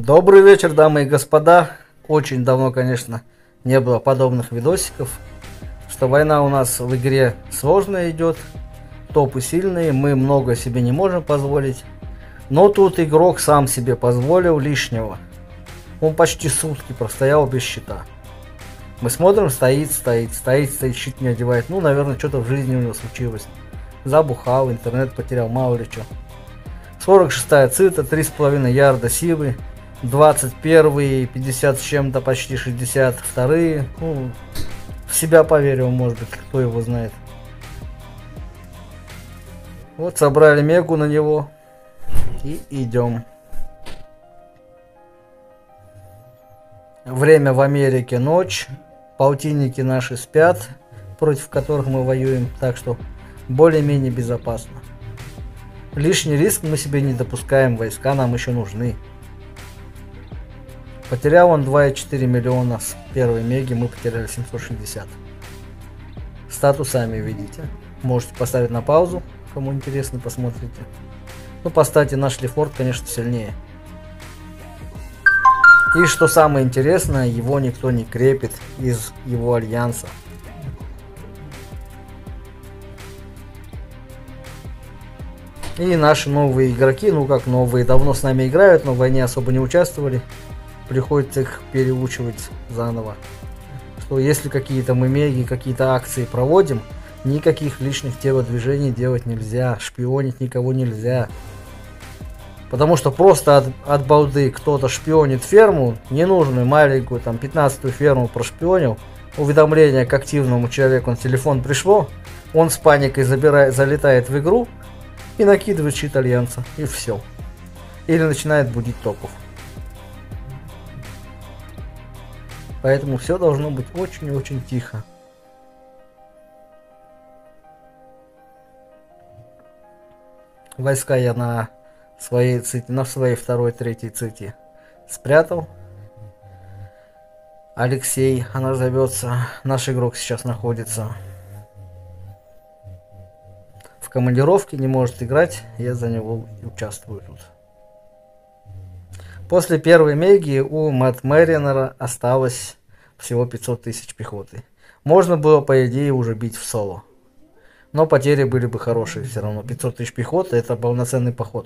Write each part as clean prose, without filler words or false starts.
Добрый вечер, дамы и господа. Очень давно, конечно, не было подобных видосиков. Что война у нас в игре сложная идет. Топы сильные, мы много себе не можем позволить. Но тут игрок сам себе позволил лишнего. Он почти сутки простоял без щита. Мы смотрим, стоит, щит не одевает. Ну, наверное, что-то в жизни у него случилось. Забухал, интернет потерял, мало ли что. 46-я цита, 3,5 ярда силы. 21-й, 50 с чем-то, почти 62-е. Ну, в себя поверил, может быть, кто его знает. Вот собрали мегу на него. И идем. Время в Америке ночь. Полтинники наши спят, против которых мы воюем. Так что более-менее безопасно. Лишний риск мы себе не допускаем. Войска нам еще нужны. Потерял он 2,4 миллиона с первой меги, мы потеряли 760. Статус сами видите. Можете поставить на паузу, кому интересно, посмотрите. Ну, по стати, наш Лефорт, конечно, сильнее. И что самое интересное, его никто не крепит из его альянса. И наши новые игроки, ну как новые, давно с нами играют, но в войне особо не участвовали. Приходится их переучивать заново. Что если какие-то мы меги, какие-то акции проводим, никаких лишних телодвижений делать нельзя, шпионить никого нельзя. Потому что просто от балды кто-то шпионит ферму, ненужную, маленькую, там 15-ю ферму прошпионил, уведомление к активному человеку на телефон пришло, он с паникой залетает в игру и накидывает щит альянса, и все. Или начинает будить топов. Поэтому все должно быть очень и очень тихо. Войска я на своей ците, на своей второй, третьей ците спрятал. Алексей, она зовется. Наш игрок сейчас находится в командировке, не может играть. Я за него участвую тут. После первой меги у Мэтт Мэринера осталось всего 500 тысяч пехоты. Можно было, по идее, уже бить в соло. Но потери были бы хорошие все равно. 500 тысяч пехоты — это полноценный поход.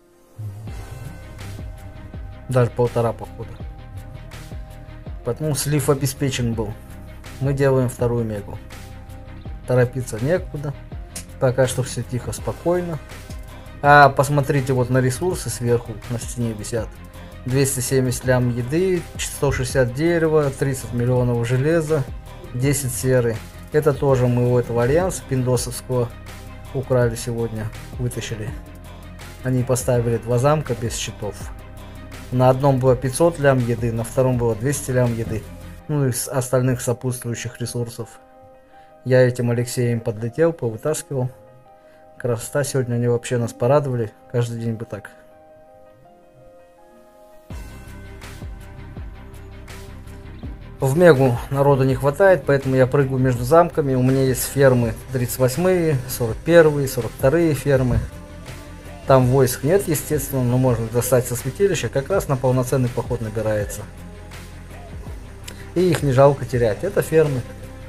Даже 1,5 похода. Поэтому слив обеспечен был. Мы делаем вторую мегу. Торопиться некуда. Пока что все тихо, спокойно. А посмотрите вот на ресурсы сверху, на стене висят. 270 лям еды, 160 дерева, 30 миллионов железа, 10 серы. Это тоже мы у этого альянса пиндосовского украли сегодня, вытащили. Они поставили 2 замка без щитов. На одном было 500 лям еды, на втором было 200 лям еды. Ну и с остальных сопутствующих ресурсов. Я этим Алексеем подлетел, повытаскивал. Красота, сегодня они вообще нас порадовали. Каждый день бы так. В мегу народу не хватает, поэтому я прыгаю между замками. У меня есть фермы 38-е, 41-е, 42-е фермы. Там войск нет, естественно, но можно достать со святилища. Как раз на полноценный поход набирается. И их не жалко терять. Это фермы.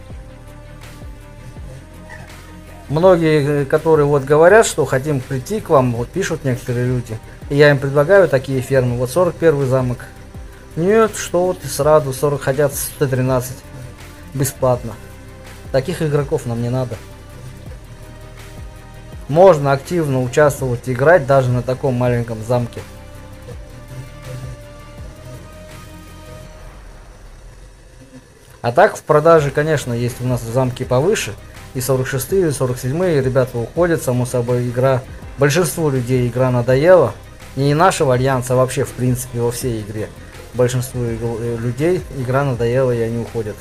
Многие, которые вот говорят, что хотим прийти к вам, вот пишут некоторые люди. И я им предлагаю такие фермы. Вот 41-й замок. Нет, что ты сразу 40 хотят 113 бесплатно. Таких игроков нам не надо. Можно активно участвовать и играть даже на таком маленьком замке. А так в продаже, конечно, есть у нас замки повыше. И 46-е, и 47-е ребята уходят, само собой, игра. Большинству людей игра надоела. И не нашего альянса, а вообще в принципе во всей игре. Большинству людей игра надоела, и они уходят.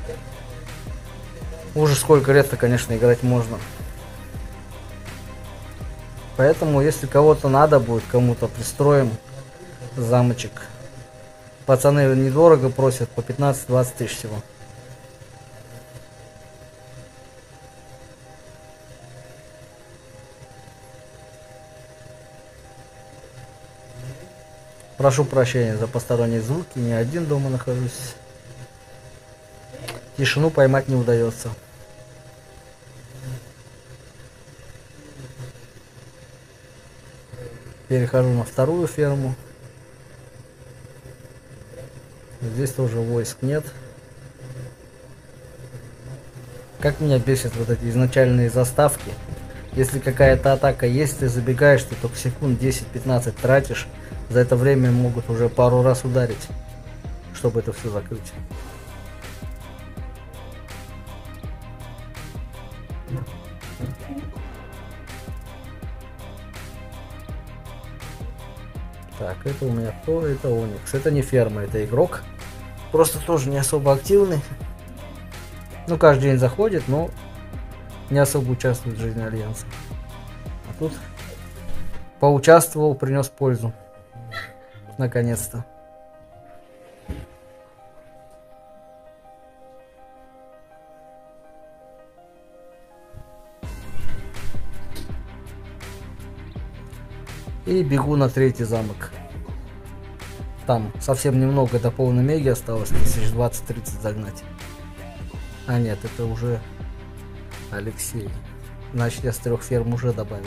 Уже сколько лет-то, конечно, играть можно. Поэтому, если кого-то надо будет, кому-то пристроим замочек. Пацаны недорого просят, по 15-20 тысяч всего. Прошу прощения за посторонние звуки, не один дома нахожусь. Тишину поймать не удается. Перехожу на вторую ферму. Здесь тоже войск нет. Как меня бесит вот эти изначальные заставки. Если какая-то атака есть, ты забегаешь, ты только секунд 10-15 тратишь. За это время могут уже пару раз ударить, чтобы это все закрыть. Так, это у меня кто? Это Оникс. Это не ферма, это игрок. Просто тоже не особо активный. Ну, каждый день заходит, но не особо участвует в жизни Альянса. А тут поучаствовал, принес пользу. Наконец-то. И бегу на третий замок. Там совсем немного до полной меги осталось, 1020-30 загнать. А нет, это уже Алексей. Значит, я с 3 ферм уже добавил.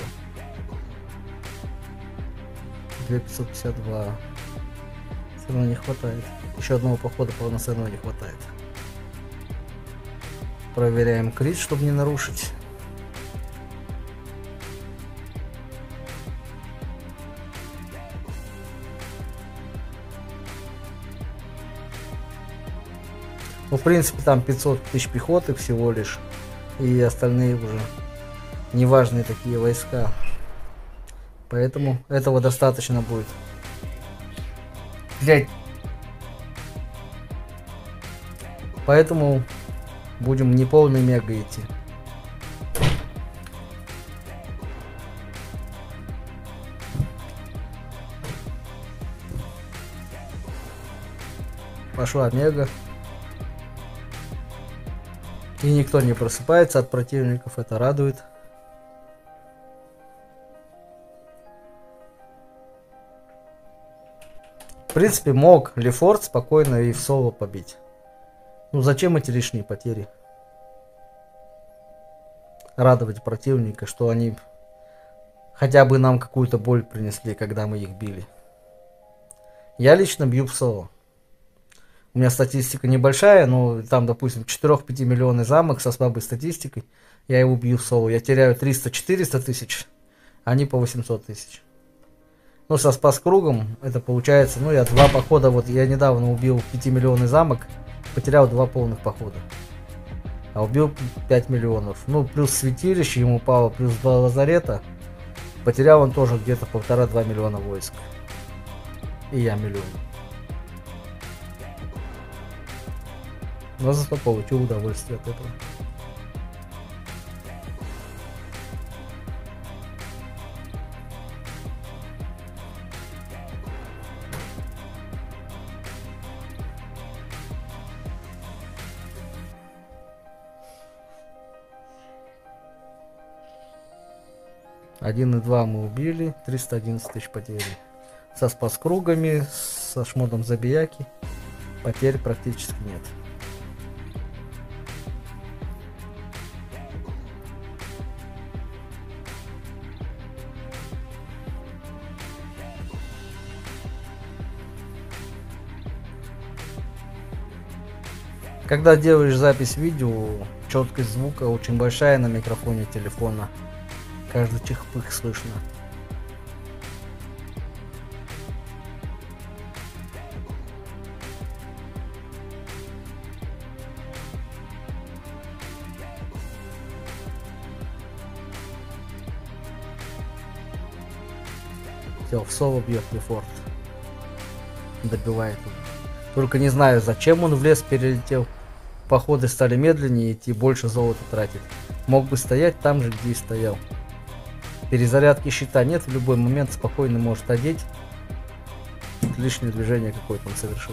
2552. Все равно не хватает. Еще одного похода полноценного не хватает. Проверяем крит, чтобы не нарушить. Ну, в принципе, там 500 тысяч пехоты всего лишь. И остальные уже неважные такие войска. Поэтому этого достаточно будет. Блять. Поэтому будем не полный мега идти. Пошла мега. И никто не просыпается от противников, это радует. В принципе, мог Лефорт спокойно и в соло побить. Ну зачем эти лишние потери? Радовать противника, что они хотя бы нам какую-то боль принесли, когда мы их били. Я лично бью в соло. У меня статистика небольшая, но там, допустим, 4-5 миллионный замок со слабой статистикой. Я его бью в соло. Я теряю 300-400 тысяч, а они по 800 тысяч. Ну, со спас-кругом это получается, ну, я 2 похода, вот я недавно убил 5-миллионный замок, потерял 2 полных похода. А убил 5 миллионов. Ну, плюс святилище ему упало, плюс 2 лазарета. Потерял он тоже где-то 1,5-2 миллиона войск. И я миллион. Но зато получил удовольствие от этого. Один и 2 мы убили, 311 тысяч потерь. Со спас-кругами, со шмодом забияки потерь практически нет. Когда делаешь запись видео, четкость звука очень большая на микрофоне телефона. Каждый чих-пых слышно. Все, в соло бьет Лефорт. Добивает его. Только не знаю, зачем он в лес перелетел. Походы стали медленнее идти, больше золота тратит. Мог бы стоять там же, где и стоял. Перезарядки щита нет, в любой момент спокойно может одеть. Лишнее движение какое-то он совершил.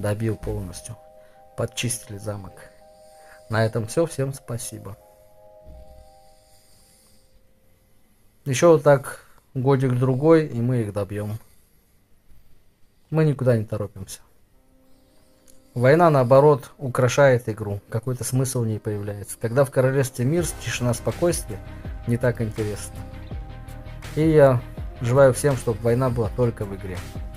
добил полностью. Подчистили замок. На этом все. Всем спасибо. Еще вот так годик-другой, и мы их добьем. Мы никуда не торопимся. Война, наоборот, украшает игру. Какой-то смысл в ней появляется. Когда в королевстве мир, тишина, спокойствие, не так интересно. И я желаю всем, чтобы война была только в игре.